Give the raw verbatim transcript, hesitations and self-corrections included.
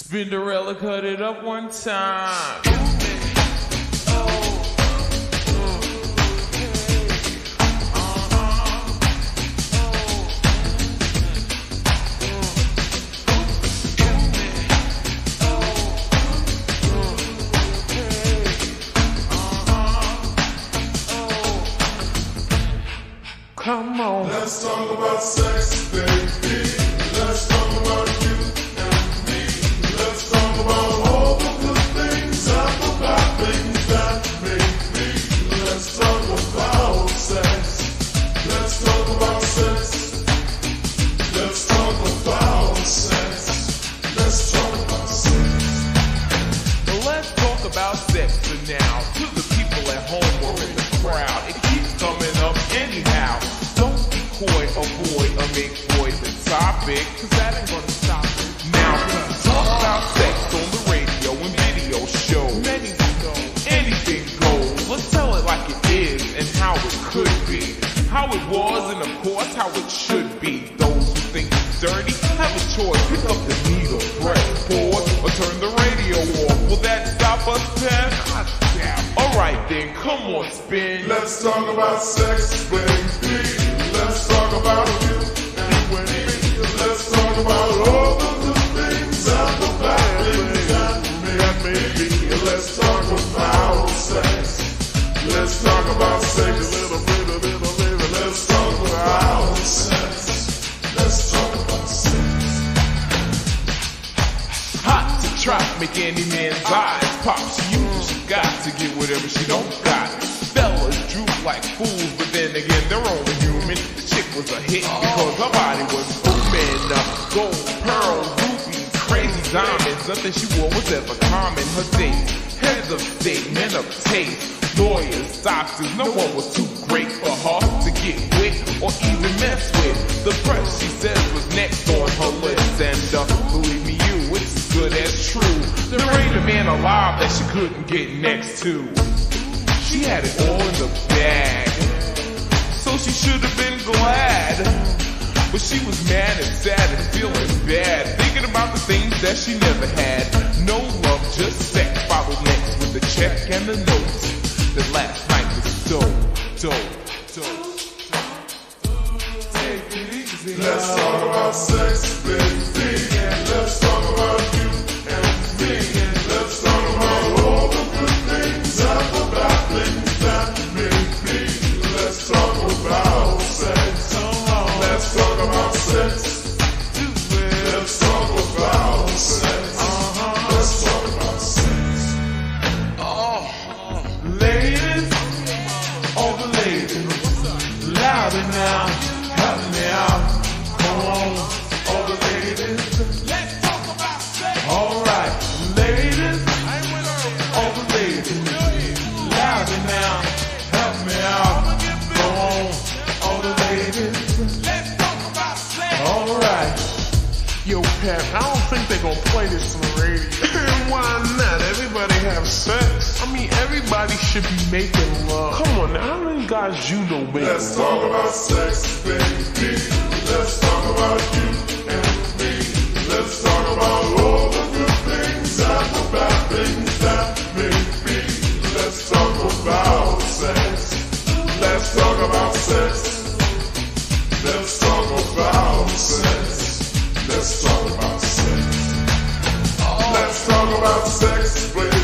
Spinderella cut it up one time. Come on. Let's talk about sex, baby. Let's talk about you and me. Let's talk about all the good things and the bad things that make me. Let's talk about sex. Let's talk about sex. Let's talk about sex. Let's talk about sex. Well, let's talk about sex for now. To the people at home or in the crowd, it keeps coming up anyhow. Don't be coy, avoid, or make void the topic, cause that ain't gonna stop it. Now, we talk about sex on the radio and video shows. Anything goes, anything goes. Let's tell it like it is and how it could be. How it was and of course how it should be. Those who think it's dirty have a choice. Pick up the needle, press pause, or turn the radio off. Will that stop us, Pep? Alright then, come on, spin. Let's talk about sex, baby. Let's talk about you and me. Let's talk about all the good things and the bad things that may be. Let's talk about sex. Let's talk about sex. A little bit, a little bit. Let's talk about sex. Let's talk about sex. Hot to try, make any man's eyes pop. She uses, she got to get whatever she don't got. Fellas droop like fools, but then again, they're only human. The chick was a hit because her body was booming. Uh, gold, pearl, rubies, crazy diamonds. Nothing she wore was ever common. Her dates, heads of state, men of taste, lawyers, doctors. No one was too great for her to get with or even mess with. The press, she says, was next on her list. And uh, believe me, you, it's as good as true. There ain't a man alive that she couldn't get next to. She had it all in the bag, so she should have been glad. But she was mad and sad and feeling bad, thinking about the things that she never had. No love, just sex, followed next with the check and the notes. That last night was dope, dope, dope. Take it easy. Let's talk about sex, baby. Let's talk about you and me. Let's talk about all the good things and the bad things that make me. Let's talk about sex. Let's talk about sex. Let's talk about sex. Let's talk about sex. Oh, ladies, all the ladies, louder now, help me out. Come on, all the ladies. Let's talk about sex. All right, ladies, all the ladies, louder now, help me out. Come on, all the ladies. Let's talk about sex. All right. Yo, Pep, I don't think they're gonna play this on the radio. Why not? Everybody have sex. I mean, everybody should be making love. Come on now, how many guys you know make love? Let's talk about sex, baby. Let's talk about you and me. Let's talk about all the good things and the bad things that make me. Let's talk about sex. Let's talk about sex. Let's talk about sex. Let's talk about sex. Let's talk about sex, baby.